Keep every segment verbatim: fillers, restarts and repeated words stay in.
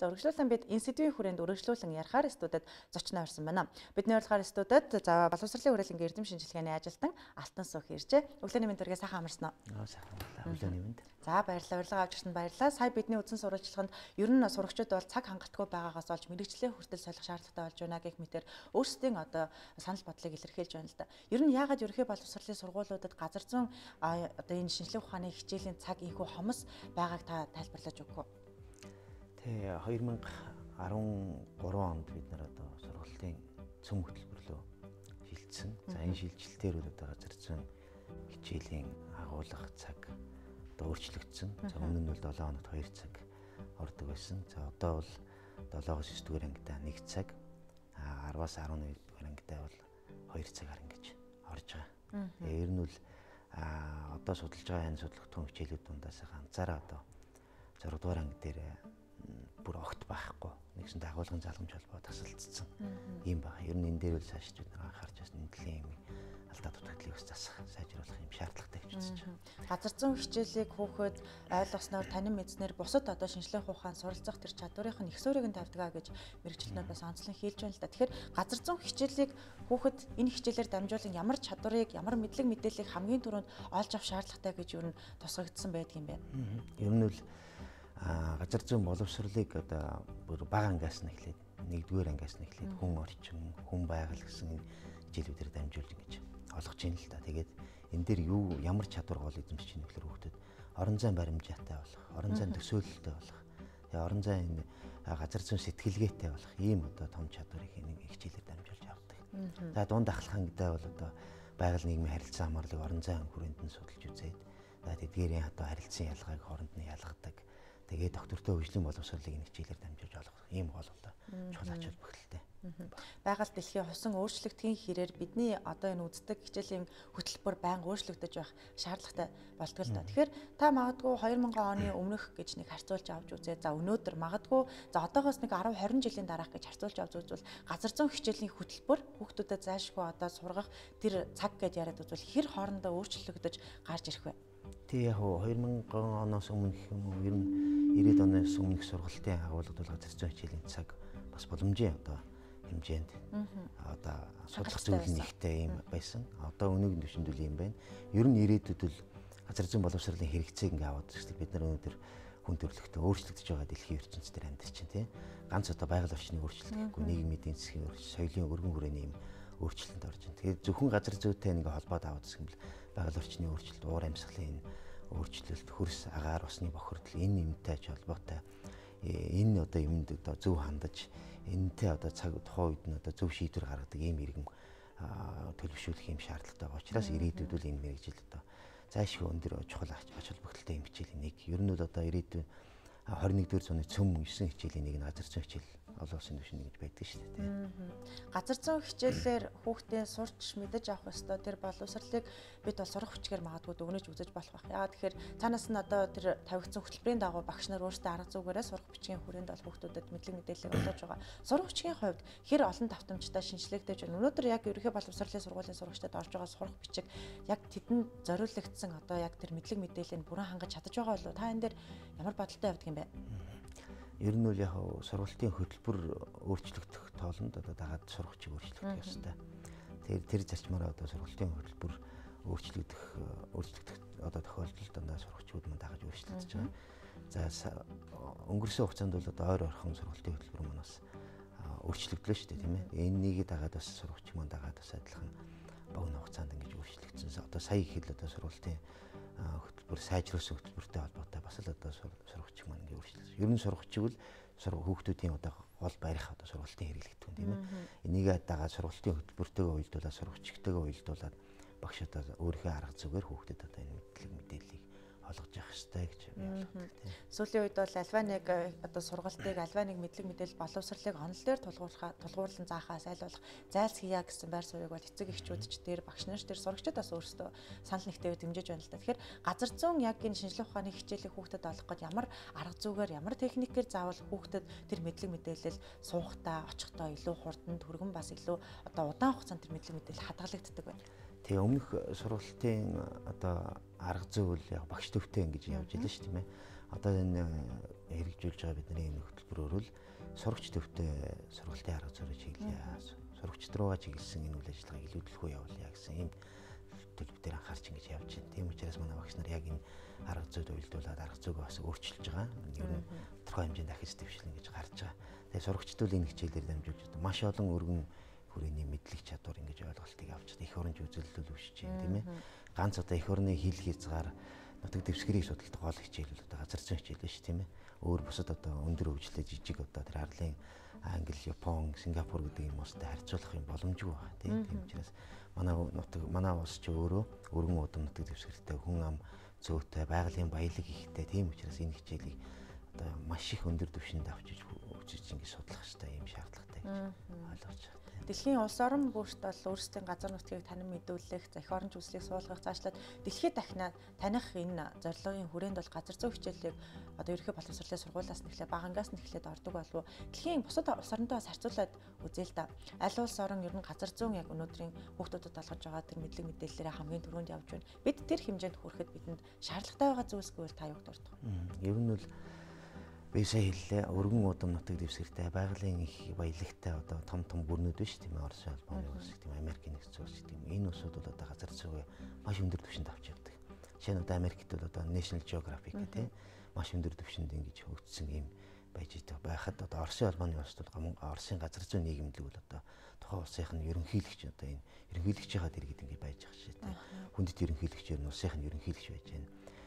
За үргэлжлүүлэн бид энэ сэдвийн хүрээнд үргэлжлүүлэн ярихаар студид зочноо орсон байна. Бидний урилгаар студид за боловсролын хүрээлэнгийн эрдэм шинжилгээний ажилтан Алтан Сүх иржээ. Өглөөний мэнд төргээ сайхан амарсан уу? Аа сайхан амарлаа. Өглөөний мэнд. За баярлалаа. Урилга авч ирсэнд баярлалаа. Сая бидний үдэн сурвалжлаганд ер нь сурагчид бол цаг хангалтгүй байгаагаас болж мэрэгчлээ хүртэл солих шаардлагатай болж байна гэх мэтэр өөрсдийн одоо санал бодлыг илэрхийлж байна л да. Ер нь яагаад ерөнхий боловсролын сургуулиудад газар зүйн одоо энэ шинжилгээ ухааны хичээлийн цаг инхүү хомос байгааг та тайлбарлаж өгөх үү? Тэ хоёр мянга арван гурван онд бид нар одоо сургалтын цөм хөтөлбөрлөө шилжсэн. За энэ шилжилтээр бол одоо газар зүйн хичээлийн агуулга цаг одоо өөрчлөгдсөн. За өмнө нь бол долоон хоногт хоёр цаг ордог байсан. За одоо бол долоогоос девять дугаар ангидаа нэг цаг, араваас арван нэг дугаар ангидаа бол хоёр цагаар ингэж орж байгаа. Тэгээ ер нь бол а одоо судалж байгаа энэ судлагдсан хичээлүүд дундаас ганцаараа одоо зураг дугаар анги дээр бүр огт байхгүй нэгсэн дагуулгын залгамж холбоо тасалдсан юм байна. Ер нь энэ дээр үл цааш бид нар анхаарч байсан нэлийн юм алдаа дутагдлыг бас засах, сайжруулах юм шаардлагатай гэж үзэж байна. Газар зүйн хичээлийг хүүхэд ойлгосноор танин мэдснээр бусад одоо шинжлэх ухаан суралцах тэр чадварынх нь их суурийг нь тавьдгаа гэж мэрэгчлэнүүд бас онцлон хэлж байна л да. Тэгэхээр газар зүйн хичээлийг хүүхэд энэ хичээлээр дамжуулан ямар чадварыг, ямар мэдлэг мэдээллийг хамгийн түрүүнд олж авах шаардлагатай гэж ер нь тусгагдсан байдаг юм байна. Ер нь бол газар зүйн боловсролыг одоо бүр бага ангиас нь эхлээд нэгдүгээр ангиас нь эхлээд хүн орчин, хүн байгаль гэсэн хичээлүүдээр дамжуулж ингэж олгож ийн л та. Тэгээд энэ дээр юу ямар чадвар гол эзэмшиж чинь гэхээр хүүхдэд орон зайн баримжаатай болох, орон зайн төсөөлөлтэй болох, тэгээ орон зайн газар зүйн сэтгэлгээтэй болох ийм одоо том чадварыг нэг хичээлээр дамжуулж авдаг. За дунд ахлах ангидаа бол одоо байгаль нийгмийн харилцаа хамаарлыг орон зайн хүрээнд нь судалж үзээд за тэдгээрийн одоо харилцан ялгааг хооронд нь ялгадаг. Тэгээд доктортой хөгжлийн боловсролыг энэ хичээлээр дамжуулж олгох ийм гол одоо чухал ач холбогдолтой. Байгаль дэлхийн хусан өөрчлөгдхийн хэрээр бидний одоо энэ үздэг хичээлийн хөтөлбөр байнга өөрчлөгдөж байх шаардлагатай болтгоо л да. Тэгэхээр та магадгүй хоёр мянган оны өмнөх гэж нэг харьцуулж авч үзээ. За өнөөдөр магадгүй за одоогоос нэг арав харин жилийн дараах гэж харьцуулж авч үзвэл газар зүйн хичээлийн хөтөлбөр хүүхдүүдэд заашгүй одоо сургах тэр цаг гэж яриад үзвэл хэр хоорондоо өөрчлөгдөж гарч ирэх вэ? Тэг яг хоёр мянган оноос өмнөх юм уу ер нь ирээд оноос өмнөх сургалтын агуулгад бол газар зүйн хичээлийн цаг бас боломжийн одоо хэмжээнд одоо судлах зүйл нэгтэй юм байсан. Одоо өнөөгийн түвшинд үл юм байна. Ер нь ирээдүйд бол газар зүйн боловсролын хэрэгцээг ингээ аваад үзэхдээ бид нар өнөөдөр хүн төрөлхтөө өөрчлөгдөж байгаа дэлхийн ертөнцийн дээр амьдарч байна тийм. Ганц одоо байгаль орчны өөрчлөлт гэхгүй нийгмийн эдийн засгийн өөрчлөлт, соёлын өргөн хүрээний юм өөрчлөлт орж байна. Тэгэхээр зөвхөн газар зүйтэй ингээ холбоод аваад үзэх юм бол байгаль орчны өөрчлөлт, уур амьсгалын өөрчлөлт, хөрс агаар усны бохирдол энэ юмтай ч холбоотой энэ одоо юмд одоо зөв хандаж энэтэй одоо цаг тухайн үед нь одоо зөв шийдвэр гаргадаг ийм иргэн төлөвшүүлэх юм шаардлагатай байгаа учраас ирээдүйд бол энэ мэрэгжил одоо зайлшгүй өндөр чухал ач холбогдолтой юм хичээлийн нэг. Ер нь бол одоо ирээдүйн хорин нэгдүгээр зууны цөм есөн хичээлийн нэг нь газар зүйн хичээл олон улсын түвшинд гэж байдаг шүү дээ тийм. Газар зүйн хичээлээр хүүхдийн сурч мэдэж авах ёстой тэр боловсролыг бид бол сурах хүчээр магадгүй дүгнэж үзэж болох байх. Яагаад тэгэхээр цаанаас нь одоо тэр тавигдсан хөтөлбөрийн дагуу багш нар өөрсдөө арга зүгээрээ сурах бичгийн хүрээнд бол хүүхдүүдэд мэдлэг мэдээллийг олгож байгаа. Сурах хүчгийн хувьд хэр олон давтамжтай шинжилгээгдэж байна. Өнөөдөр яг ерөнхий боловсролын сургуулийн сурагчдад орж байгаа сурах бичиг яг тэдэнд зориулагдсан одоо яг тэр мэдлэг мэдээллийг бүрэн хангаж чадаж байгаа болов та энэ дээр ямар бодолтой явдаг юм бэ? Ер нь бол яг сургалтын хөтөлбөр өөрчлөгдөх тоолонд одоо дагаад сурах чиг өөрчлөгдөх ёстой. Тэгэхээр тэр зарчмаараа одоо сургалтын хөтөлбөр өөрчлөгдөх өөрчлөгдөх одоо тохиолдолд дандаа сурагчид мань дагаж өөрчлөгдөж байгаа. За өнгөрсөн хугацаанд бол одоо ойр орхон сургалтын хөтөлбөр маань бас өөрчлөгдлөө шүү дээ тийм ээ. Энэнийг дагаад бас сурагч мань дагаад бас адилхан богино хугацаанд ингэж өөрчлөгдсөн. Одоо сая их л одоо сургалтын хөтөлбөр сайжруулсан хөтөлбөртэй холбоотой бас л одоо сурагч маань ингэ өөрчлөлт. Ер нь сурагчиг бол сурах хүүхдүүдийн одоо гол барих одоо сургалтын хэрэглэгдэв тийм ээ. Энийг дагаад сургалтын хөтөлбөртэйгээ уялдуулаад сурагчигтэйгээ уялдуулаад багш одоо өөрийнхөө арга зүгээр хүүхдэд одоо энэ мэдлэг мэдээллийг олгож явах хэрэгтэй гэж ойлгодог тийм. Сүүлийн үед бол альва нэг одоо сургалтыг альва нэг мэдлэг мэдээлэл боловсролыг онол дээр тулгуурлахаа тулгуурлан заахаас айлуулах зайлс хийя гэсэн байр суурийг бол эцэг эхчүүд ч дээр багш нар ч дээр сурагчид бас өөрсдөө санал нэгтэйг дэмжиж байна л да. Тэгэхээр газар зүйн яг энэ шинжлэх ухааны хичээлийг хүүхдэд олох гэж ямар арга зүгээр ямар техникээр заавал хүүхдэд тэр мэдлэг мэдээлэл суухтаа очихдоо илүү хурдан түргэн бас илүү одоо удаан хугацаанд тэр мэдлэг мэдээлэл хадгалагддаг байна. Тэгээ өмнөх сургалтын одоо арга зүй бол яг багш төвтэй ингэж явж илээ шүү тийм ээ. Одоо энэ хэрэгжүүлж байгаа бидний энэ хөтөлбөрөөр л сурагч төвтэй сургалтын арга зүйрийг чиглэе. Сурагчид руугаа чиглэсэн энэ үйл ажиллагааг илүүдэлгүй явуулъя гэсэн ийм төлөв дээр анхаарч ингэж явж байна. Тийм учраас манай багш нар яг энэ арга зүйд уялдуулаад арга зүйгөө бас өөрчилж байгаа. Ер нь тодорхой хэмжээнд дахиж дэвшлэн гэж гарч байгаа. Тэгээ сурагчдууд энэ хичээлээр дамжуулж маш олон өргөн хүрээний мэдлэг чадвар ингэж ойлголтыг авч байгаа. Эх оронч үзэлдэл үүсэж байна, тийм ээ. Ганц одоо эх орны хил хязгаар нутаг дэвсгэрийг судалдаг гол хичээл бол одоо газар зүйн хичээл биш, тийм ээ. Өөр бусад одоо өндөр хөгжлөд жижиг одоо тэр арлын Англи, Япон, Сингапур гэдэг юм уустай харьцуулах юм боломжгүй байна, тийм. Тийм учраас манай нутаг манай улс ч өөрөө өргөн удам нутаг дэвсгэртэй хүн ам зөөтэй байгалийн баялаг ихтэй, тийм учраас энэ хичээлийг одоо маш их өндөр түвшинд авчиж өгчиж ингэж судлах хэрэгтэй юм шаардлагатай гэж ойлгож байна. Дэлхийн улс орон бүрт бол өөрсдийн газар нутгийг танин мэдүүлэх, эх оронч үзлийг суулгах, цаашлаад дэлхийд дахинаа таних энэ зорилгын хүрээнд бол газар зүйн хичээлийг одоо ерөнхий боловсролын сургуулиас нэхлээ багангаас нэхлээд ордог болов. Дэлхийн бусад улс оронтой бас харьцуулаад үзээ л да. Аль улс орон ер нь газар зүйн яг өнөөдрийн хүүхдүүдэд олгож байгаа тэр мэдлэг мэдээллээрээ хамгийн түрүүнд явж байна. Бид тэр хэмжээнд хүрэхэд бидэнд шаардлагатай байгаа зүйлсгүй бол та юуг дурдах вэ? Ер нь бол би сая хэллээ, өргөн удам нутаг дэвсгэртэй байгалийн их баялагтай одоо том том бүрнүүд биш тийм ээ. Орос улбаны улс гэдэг юм, Америкийн нэгдсэн улс гэдэг юм. Энэ улсууд бол одоо газар зүйгээ маш өндөр түвшинд авч явдаг. Жишээ нь одоо Америкт бол одоо National Geographic гэдэг маш өндөр түвшинд ингэж хөгжсөн юм байж байгаа. Байхад одоо Оросын улбаны улс бол Оросын газар зүйн нийгэмлэг бол одоо тухайн улсынх нь ерөнхийлөгч одоо энэ ерөнхийлөгчийн дэргэд ингэж байж байгаа шүү дээ. Хүндэт ерөнхийлөгчээр нь улсынх нь ерөнхийлөгч байж байна.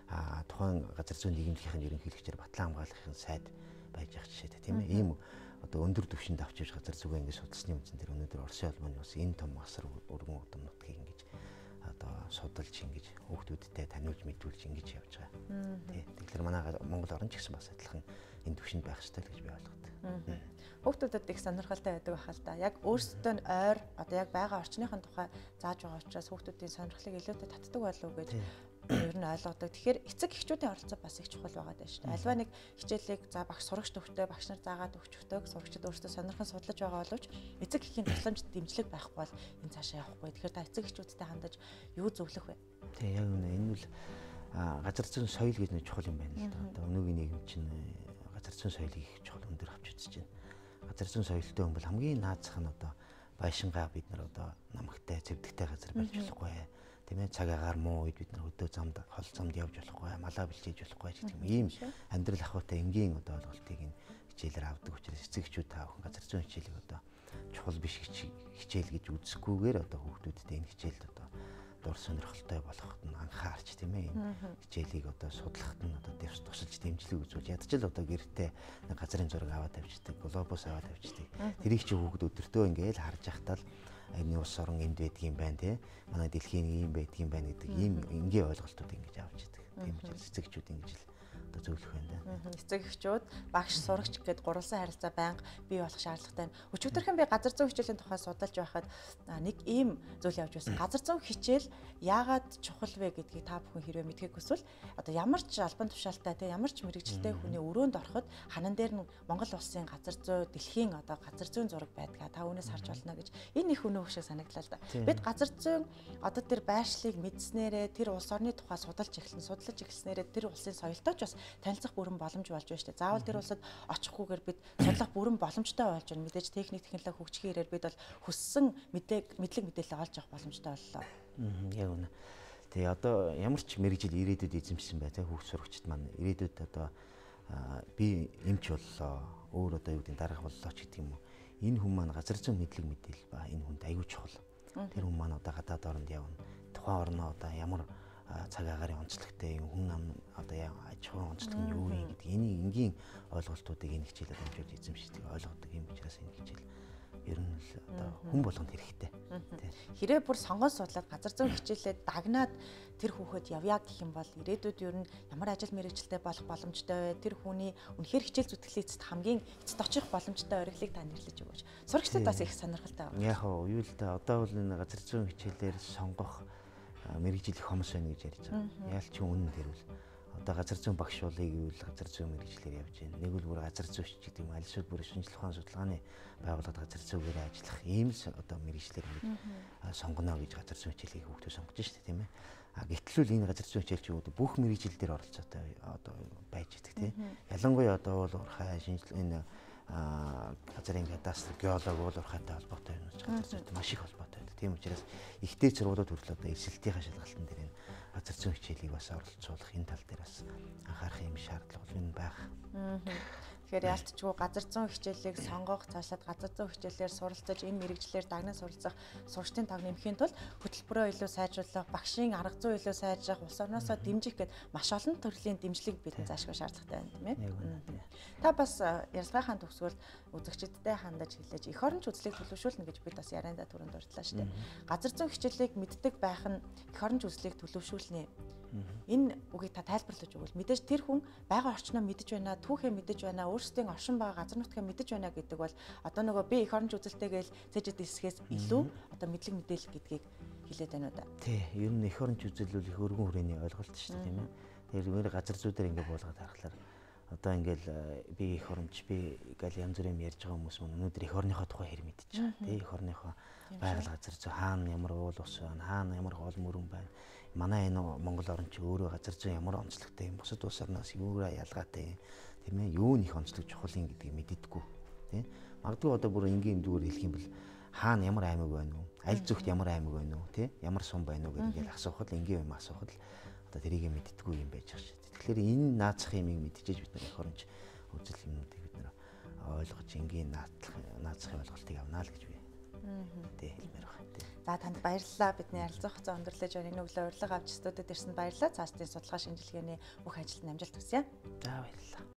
А тухайн газар зүйн нийгэмлэгийн ерөнхийлөгчээр Батлан хамгаалахын сайд байж байгаа жишээтэй, тийм ээ. Ийм одоо өндөр түвшинд авч явж газар зүйгээ ингэж судалсны үндсэн дээр өнөөдөр Оросын улбаны улс энэ том асар өргөн удам нутгийг ингэж одоо судалж ингэж хүүхдүүдтэй таниулж мэдүүлж ингэж явж байгаа. Тий. Тэгэхээр манай Монгол орн ч гэсэн бас адилхан энэ түвшинд байх хэрэгтэй л гэж би ойлгодог. Хүүхдүүдэд их сонирхолтой байдаг байх л да. Яг өөрсдөө нь ойр одоо яг байгаа орчныхын тухай зааж байгаа учраас хүүхдүүдийн сонирхлыг илүүтэй татдаг болов уу гэж ер нь ойлгодог. Тэгэхээр эцэг эхчүүдийн оролцоо бас их чухал байгаа даа шүү дээ. Альва нэг хичээлийг за багш сурагч төвтэй багш нар заагаад өгчдөг, сурагчид өөрсдөө сонирхон судлаж байгаа боловч эцэг эхийн тусламж дэмжлэг байхгүй бол энэ цаашаа явахгүй. Тэгэхээр та эцэг эхчүүдтэй хандаж юу зөвлөх вэ? Тэг яг үнэ энэ бол газар зүйн соёл гэж нэг чухал юм байна л да. Одоо өнөөгийн нийгэм чинь газар зүйн соёлыг их чухал өндөр авч үзэж байна. Газар зүйн соёлтой хүн бол хамгийн наазах нь одоо байшингаа бид нар одоо намагтай, зэвдэгтэй газар барьж болохгүй. Тийм ээ, цаг агаар муу үед бид нар өдөө замд хол замд явж болохгүй, малаа бэлчээж болохгүй гэх юм ийм амьдрал ахуйтай энгийн одоо ойлголтыг энэ хичээлээр авдаг учраас эцэг эхчүүд та бүхэн газар зүйн хичээлийг одоо чухал биш хичээл гэж үзэхгүйгээр одоо хүүхдүүдэд энэ хичээлд одоо дур сонирхолтой болгоход нь анхаарч тийм ээ энэ хичээлийг одоо судлахад нь одоо дэвс тусалж дэмжлэг үзүүлж ядчил одоо гэртээ нэг газрын зураг аваад тавьчихдаг, глобус аваад тавьчихдаг. Тэрийг чи хүүхд өдөртөө ингээл харж байхдаа л энэ улс орон энд байдгийн байна тий. Манай дэлхийн ийм байдгийн байна гэдэг ийм энгийн ойлголтууд ингэж авч идэг. Тийм учраас эцэгчүүд ингэж л одоо зөвлөх байна. Эцэг эхчүүд багш сурагч гэд гурвалсан харилцаа байнга бий болох шаардлагатай байна. Өчигдөрхөн би газар зүйн хичээлийн тухай судалж байхад нэг ийм зүйл явж байсан. Газар зүйн хичээл яагаад чухал вэ гэдгийг та бүхэн хэрвээ мэдхийг хүсвэл одоо ямар ч албан тушаалтай тий ямар ч мэрэгжилтэй хүний өрөөнд ороход ханан дээр нь Монгол улсын газар зүй дэлхийн одоо газар зүйн зураг байдгаа та үүнээс харж болно гэж энэ их өнөө шиг санагдлаа л да. Бид газар зүйн одоо тэр байршлыг мэдснээрээ тэр улс орны тухай судалж эхэлсэн, судлаж эхэлснээрээ тэр улсын соёлтой ч бас танилцах бүрэн боломж болж байна шүү дээ. Заавал тэр улсад очихгүйгээр бид судлах бүрэн боломжтой болж байна. Мэдээж техник технологи хөгжихийн ирээр бид бол хүссэн мэдээг мэдлэг мэдээлэл олж авах боломжтой боллоо. Аа яг үнэ. Тэгээ одоо ямар ч мэрэгжил ирээдүйд эзэмшсэн бай тэ хүүхд сурагчид маань ирээдүйд одоо би эмч боллоо, өөр одоо юу гэдэг дараах боллоо ч гэдэг юм уу. Энэ хүн маань газар зүйн мэдлэг мэдээлэл ба энэ хүнд аягүй чухал. Тэр хүн маань одоо гадаад оронд явна. Тухайн орноо одоо ямар цаг агаарын онцлогтой юм хүн ам одоо аж ахуйн онцлог нь юу юм гэдэг энийг энгийн ойлголтуудыг энэ хичээлээр дамжуулж эзэмшдэг ойлгодог юм учраас энэ хичээл ер нь л одоо хүн болгонд хэрэгтэй. Хэрэг бүр сонгон судлаад газар зүйн хичээлээ дагнаад тэр хүүхэд явъя гэх юм бол ирээдүйд ер нь ямар ажил мэргэжилтэй болох боломжтой вэ? Тэр хүний үнэхээр хичээл зүтгэлийн эцэст хамгийн эцэд очих боломжтой орхилыг та нэрлэж өгөөч. Сурагчдад бас их сонирхолтой байна. Яг уу юу л да одоо бол энэ газар зүйн хичээлээр сонгох мэрэгжил их хомс байна гэж ярьж байгаа. Яаль ч үнэн тэрвэл одоо газар зүйн багш болъё гэвэл газар зүйн мэрэгчлэр явж байна. Нэг л бүр газар зүйч гэдэг юм аль шил бүр шинжилгээ ухаан судалгааны байгууллагад газар зүйгээр ажиллах ийм л одоо мэрэгчлэр сонгоно гэж газар зүйн хичээлийг хүүхдүүд сонгож штэ тийм ээ. А гэтэл энэ газар зүйн хичээлчүүд бүх мэрэгжил дээр оролцоотой одоо байж идэг тийм. Ялангуяа одоо бол урхай шинжлэх энэ газрын кадастр геолог бол урхайтай холбоотой юм гэж газар зүйтэй маш их холбоотой байдаг. Тийм учраас ихтэй сургуулиуд хүртэл одоо эрсэлтийн шалгалтын дээр энэ газар зүйн хичээлийг бас оролцуулах энэ тал дээр бас анхаарах юм шаардлага бол энэ байх. Тэгэхээр ялцчгүй газар зүйн хичээлийг сонгох, цаашлаад газар зүйн хичээлээр суралцаж энэ мэрэгчлэр дагнан суралцах сурчдын тав нэмэхийн тулд хөтөлбөрөө илүү сайжруулах, багшийн арга зүй илүү сайжрах, улс орноосоо дэмжих гэд маш олон төрлийн дэмжлэг бидэнд заашгүй шаардлагатай байна, тийм ээ. Та бас ярилцлагын төгсгөл үзэгчдэдтэй хандаж хэлээж эх оронч үзлийг төлөвшүүлнэ гэж бид бас ярианда түрүүнд дурдлаа шүү дээ. Газар зүйн хичээлийг мэддэг байх нь эх оронч үзлийг төлөвшүүлнэ. Энэ үгийг та тайлбарлаж өгвөл мэдээж тэр хүн байгаа орчноо мэдэж байна, түүхээ мэдэж байна, өөрсдийн оршин байгаа газар нутгаа мэдэж байна гэдэг бол одоо нөгөө би эх оронч үзэлтэйгээл цэжид дэсгээс илүү одоо мэдлэг мэдээлэл гэдгийг хэлээд байна уу да. Тий, ер нь эх оронч үзэл бол их өргөн хүрээний ойлголт шүү дээ, тийм ээ. Тэгэхээр газар зүй дээр ингээд буулгаад харахаар одоо ингээл би эх оронч би гал янз бүрийн ярьж байгаа хүмүүс мөн өнөөдөр эх орныхоо тухай хэр мэдэж байгаа. Тий, эх орныхоо байгаль газар зүй хаана ямар уул ус байна, хаана ямар гол мөрөн байна. Манай энэ Монгол орн чи өөрөө газар зүйн ямар онцлогтой юм, бусад улс орноос юураа ялгаатай юм, тийм ээ, юу нэх онцлог чухал юм гэдгийг мэддэггүй, тийм. Магадгүй одоо бүр энгийн дүүр хэлэх юм бол хаана ямар аймаг байна уу, аль зүгт ямар аймаг байна уу, тийм, ямар сум байна уу гэдэг ингээл асуухад энгийн юм асуухад одоо тэрийг мэддэггүй юм байж байгаа шүү дээ. Тэгэхээр энэ наацах юмыг мэдчихэж бид нар эх оронч үзэл юмнуудыг бид нар ойлгож энгийн наацах наацахын ойлголтыг авнаа л гэж би тий хэлмээр байна. За танд баярлалаа. Бидний ярилцах хугацаа өндөрлөж энэ өглөө урилга авч студид ирсэнд баярлалаа. Цаашдын судалгаа шинжилгээний бүх ажилд амжилт хүсье. За баярлалаа.